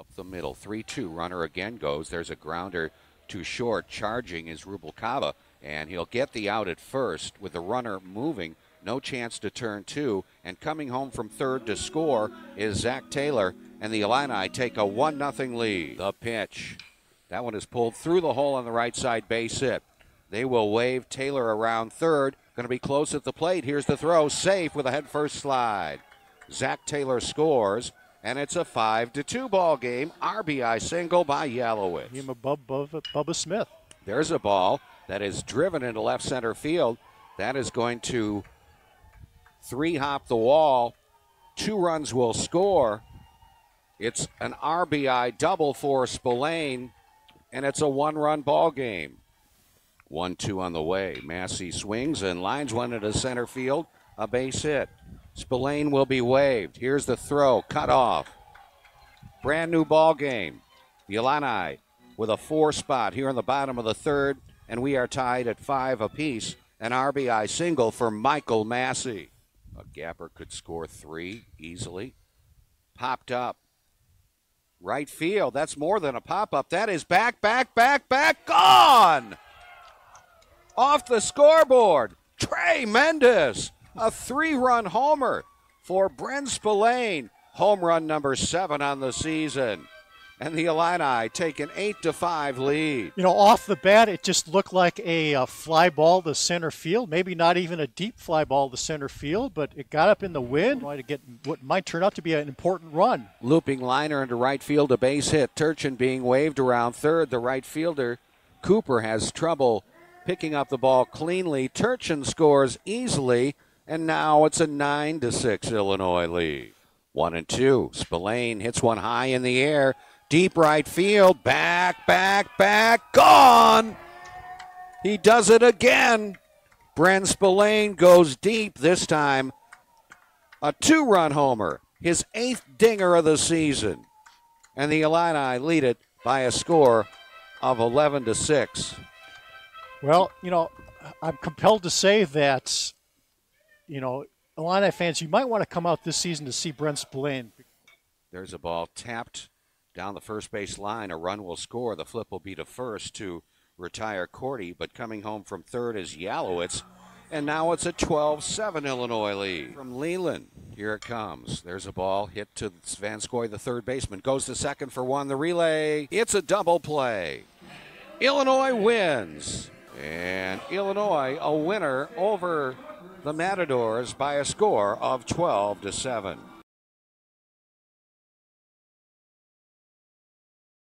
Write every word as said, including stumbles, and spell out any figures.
Up the middle, three two, runner again goes. There's a grounder to short. Charging is Rubalcaba, and he'll get the out at first with the runner moving. No chance to turn two, and coming home from third to score is Zach Taylor, and the Illini take a one nothing lead. The pitch. That one is pulled through the hole on the right side, base hit. They will wave Taylor around third. Going to be close at the plate. Here's the throw, safe with a head first slide. Zach Taylor scores, and it's a five to two ball game. R B I single by Yalowitz. Him above Bubba, Bubba Smith. There's a ball that is driven into left center field. That is going to three hop the wall. Two runs will score. It's an R B I double for Spillane, and it's a one-run ball game. one two on the way. Massey swings and lines one into center field. A base hit. Spillane will be waved. Here's the throw. Cut off. Brand new ball game. The Illini with a four spot here in the bottom of the third, and we are tied at five apiece. An R B I single for Michael Massey. A gapper could score three easily. Popped up. Right field. That's more than a pop-up. That is back, back, back, back. Gone! Off the scoreboard. Trey Mendes. A three-run homer for Bren Spillane. Home run number seven on the season. And the Illini take an eight to five lead. You know, off the bat, it just looked like a, a fly ball to center field. Maybe not even a deep fly ball to center field, but it got up in the wind. Might get what might turn out to be an important run. Looping liner into right field, a base hit. Turchin being waved around third. The right fielder, Cooper, has trouble picking up the ball cleanly. Turchin scores easily, and now it's a nine to six Illinois lead. One and two. Spillane hits one high in the air. Deep right field. Back, back, back. Gone! He does it again. Bren Spillane goes deep this time. A two-run homer. His eighth dinger of the season. And the Illini lead it by a score of eleven to six. Well, you know, I'm compelled to say that, you know, Illini fans, you might want to come out this season to see Bren Spillane. There's a ball tapped down the first base line. A run will score. The flip will be to first to retire Cordy, but coming home from third is Yalowitz. And now it's a twelve seven Illinois lead. From Leland, here it comes. There's a ball hit to Svanskoy, the third baseman. Goes to second for one. The relay. It's a double play. Illinois wins. And Illinois a winner over the Matadors by a score of twelve to seven.